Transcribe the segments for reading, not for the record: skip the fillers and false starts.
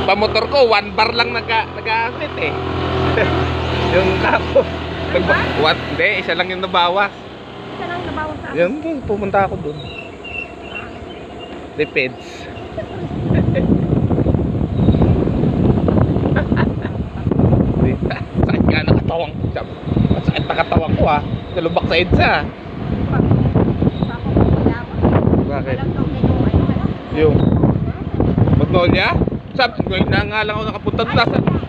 Yung pamotor ko, 1 bar lang nag-aakit eh. Yung kapo. Hindi, isa lang yung nabawas. Isa lang nabawas sa Yun, pumunta ako dun. Depends. Sakit nga nakatawang ko. Masakit nakatawang ko ha. Nalubak sa EDSA. Bakit? Yung Magnolia? Sabi ko, na nga lang ako nakapunta doon.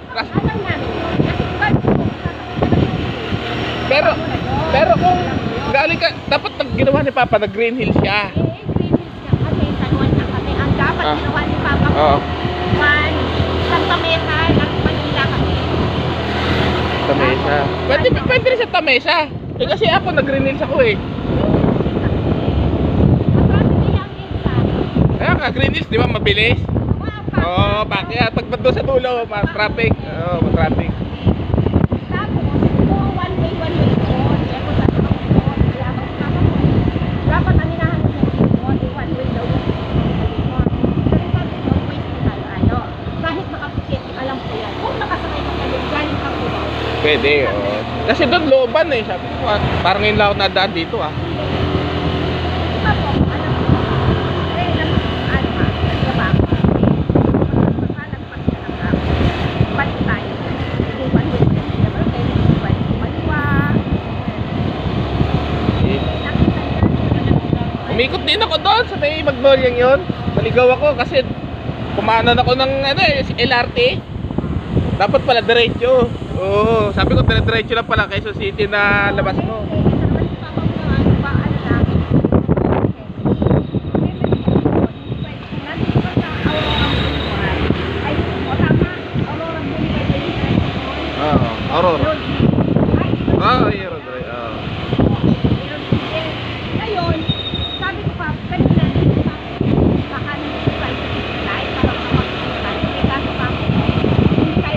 Pero kung galing ka, dapat ginawa ni Papa na Green Hills siya. Green Hills nga kasi, Sanuan na kami. Ang dapat ginawa ni Papa ko, Santa Mesa, Manila kami. Tamesa. Pwede rin sa Tamesa. Eh kasi ako nag-Green Hills ako eh. Kaya nga, Green Hills, di ba mabilis? Oo, kaya pag doon sa dulo, traffic. Oo, traffic. Tapos, kung one way doon, dapat aninahan mo one way daw. Kasi sabi ko, waste na tayo. Kahit makapikit, alam ko yan. Kung nakasakay ka kayo, galing ka po. Pwede, oo. Kasi doon looban eh. Sabi ko, parang ngayon lang ako nadaan dito ah. Diba po, alam mo, umikot din ako doon sa may Magnolia yun. Naligaw ako kasi kumanan ako ng LRT. Dapat pala diretso. Oo, sabi ko diretso lang pala Quezon City na labas mo. Aurora. Aurora. Ngayon, sabi ko pa, kanina, baka nag-try to fly, parang kapag-fly, may kaso pa ako, hindi kayo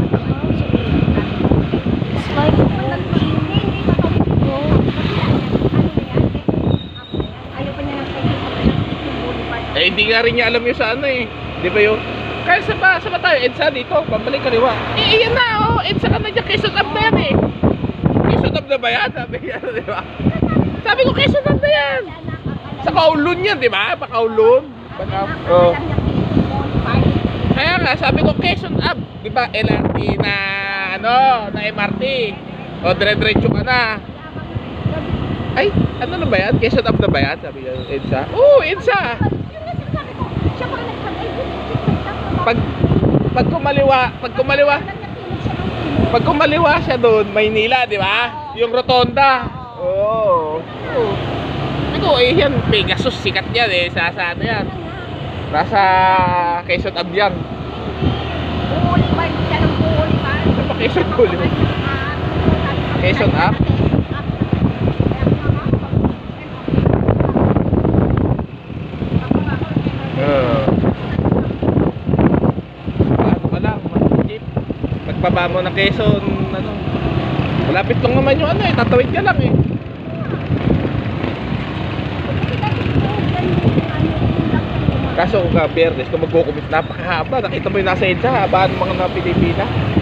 hindi nga rin niya alam yung sa ano eh. Di ba yun? Kaya sa ba tayo, EDSA dito, pabalik kaliwa. Eh, yan na, oh, EDSA ka na dyan, Quezon Up na yan eh. Quezon Up na ba yan? Sabi yan, di ba? Sabi ko, Quezon Up na yan. Sa Kowloon yan, di ba? Pa Kowloon. Oh. Kaya nga, sabi ko, Quezon Up. Di ba, LRT na, na MRT. O, dire-diretso ka na. Ay, ano na ba yan? Quezon Up na ba yan? Sabi yan, EDSA. Oo, EDSA. Pag kumaliwa siya doon, Maynila, di ba? Yung rotonda. Oo. Ito eh yan, Pegasus sikat yan eh sa ano yan. Nasa Quezon Up yan. Buhuli ba? Yan ang buhuli ba? Ano ba Quezon Up? Quezon Up? Pagbaba mo ng Quezon, malapit lang naman yung tatawid ka lang eh. Kaso kung Biyernes, kung magkukumit, napakahaba. Nakita mo yung nasa EDSA, habaan ng mga Pilipina.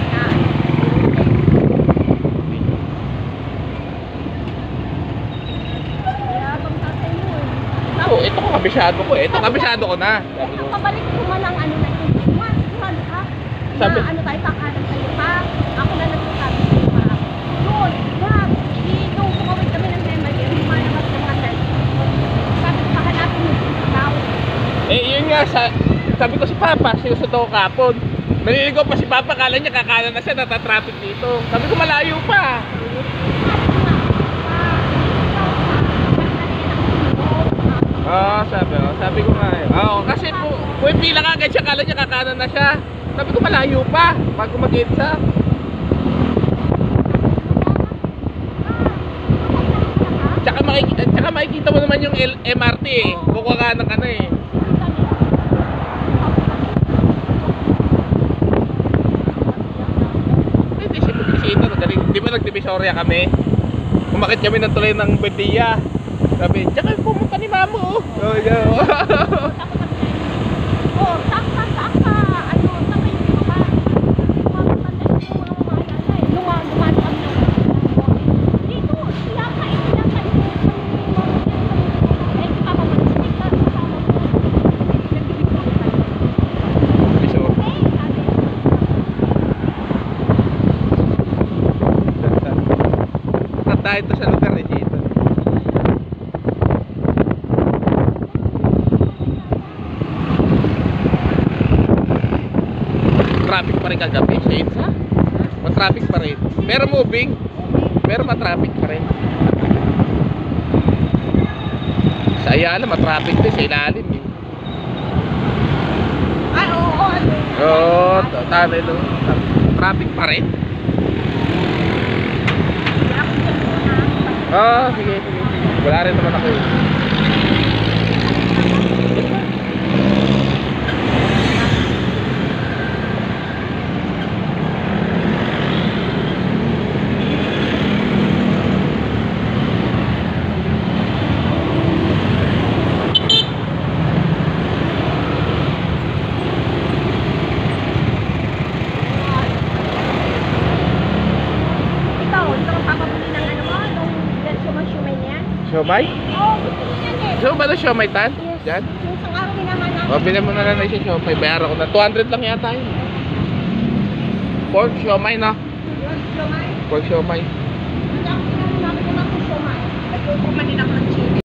Oo, ito ko kabisado ko eh. Ito kabisado ko na. Pabalik ko man ang ano na ito. Sigurado ka. Sabi, ano tayo, pakanan tayo pa. Ako na nagsasabi ko pa. Doon, wag. Dito, kumawin kami ng memory. Humanapag ng mga cellphone. Sabi ko, pahanapin mo sa tao. Eh, yun nga, sabi ko si Papa, sinusunod ko kapon. Naliligaw pa si Papa, kala niya kakanan na siya, natatraffic dito. Sabi ko, malayo pa. Sabi ko nga eh. Kasi pila ka agad siya, kala niya kakanan na siya. Sabi ko malayo pa bago mag-EDSA. Tsaka makikita mo naman yung MRT eh. Kukukanan ka na eh. Hindi siya pag-isita. Di ba nag-Divisoria kami? Umakit kami ng tulay ng Buendia. Sabi, tsaka pumunta ni Mamo. Oh, yeah. Saka, ano, saka dahil to sa lugar ni Chito. Traffic pa rin kagabi, Shades ha? Matraffic pa rin. Pero moving. Pero matraffic pa rin. Sa Ayala, matraffic din sa ilalim eh. Ay, oo. Oo, tanay lang. Traffic pa rin. Sige. Wala rin naman ako eh. Siomay? Oo, gusto niya yan eh. So ba na siomay tan? Yes. Diyan? Yung isang araw hinahanap. O, bilhin mo na lang na siya siomay. Bayaran ko na. 200 lang yata yun. Pork siomay na. Yun, siomay. Pork siomay. Hindi ako pinanunami ko ng siomay. Nagkukumanin ako ng chili.